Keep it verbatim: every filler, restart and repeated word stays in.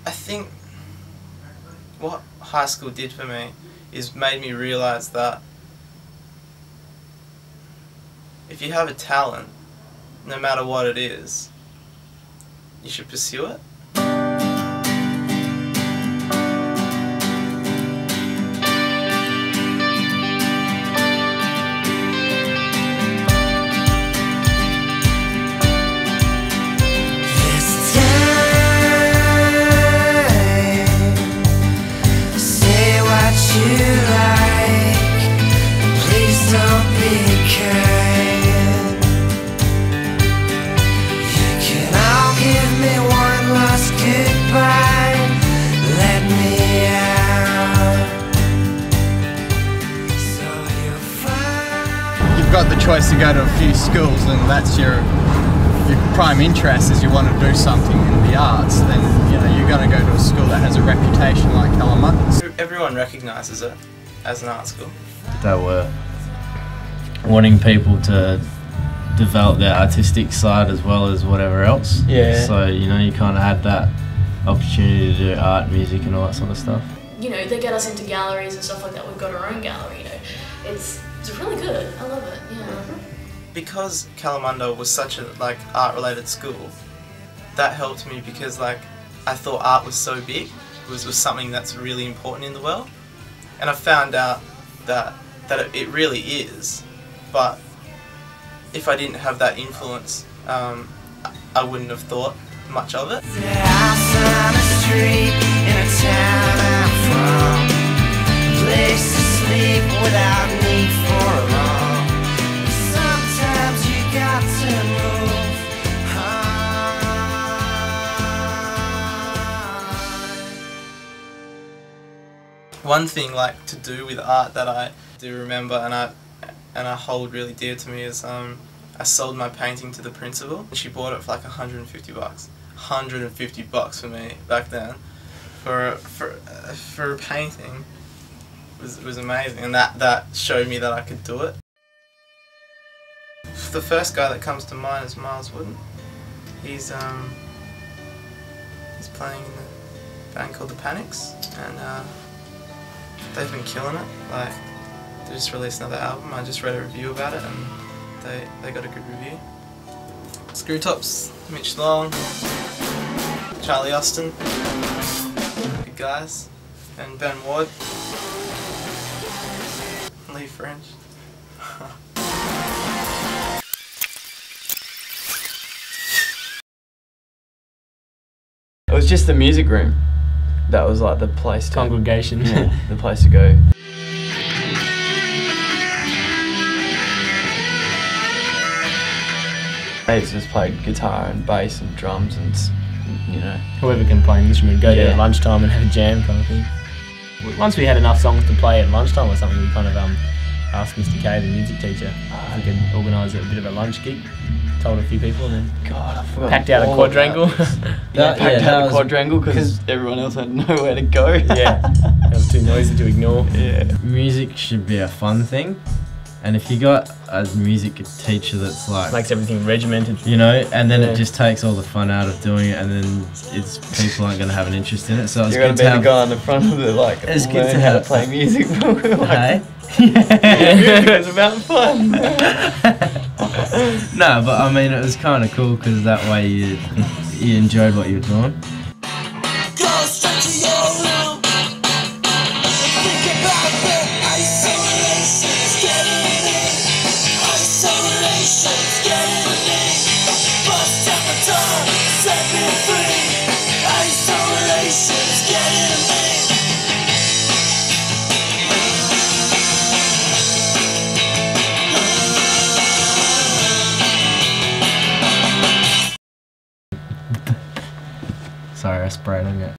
I think what high school did for me is made me realise that if you have a talent, no matter what it is, you should pursue it. You've got the choice to go to a few schools, and that's your your prime interest is you want to do something in the arts, then you know you're going to go to a school that has a reputation like Kalamunda. Everyone recognises it as an art school. They were wanting people to develop their artistic side as well as whatever else. Yeah. So you know you kind of had that opportunity to do art, music, and all that sort of stuff. You know, they get us into galleries and stuff like that. We've got our own gallery. You know, it's it's really good. I love it. Yeah. Mm-hmm. Because Kalamunda was such a like art-related school, that helped me because like I thought art was so big. It was, was something that's really important in the world, and I found out that that it, it really is. But if I didn't have that influence, um, I wouldn't have thought much of it. One thing like to do with art that I do remember and I and I hold really dear to me is um, I sold my painting to the principal. She bought it for like a hundred and fifty bucks. Hundred and fifty bucks for me back then, for for uh, for a painting. It was it was amazing, and that that showed me that I could do it. The first guy that comes to mind is Miles Wooden. He's um he's playing in the band called the Panics, and uh, they've been killing it. Like they just released another album. I just read a review about it, and they they got a good review. Screw Tops, Mitch Long, Charlie Austin, good guys, and Ben Ward, Lee French. It was just the music room. That was like the place to... Congregation. Yeah, the place to go. Mates just played guitar and bass and drums and, you know... Whoever can play an instrument, go Yeah. there at lunchtime and have a jam kind of thing. Once we had enough songs to play at lunchtime or something, we kind of um, asked Mister K, the music teacher, if we could organise a bit of a lunch gig. Told a few people and then God, I forgot packed out a all quadrangle. about this. yeah, packed yeah, that out a was- quadrangle because everyone else had nowhere to go. Yeah, it was too noisy to ignore. Yeah. Music should be a fun thing, and if you got a music teacher that's like, Makes everything regimented. you know, and then Yeah. it just takes all the fun out of doing it, and then it's people aren't going to have an interest in it. So it's You're going good to be to have. the guy on the front of it, like, It's good learn to how have- to play music. like, Hey? music is about fun. No, but I mean it was kind of cool because that way you you enjoyed what you were doing. Go straight to your room. Think about the isolation's getting in. Isolation's getting in. Bust down the door, set me free. Isolation's getting in. Sorry, I sprayed on it.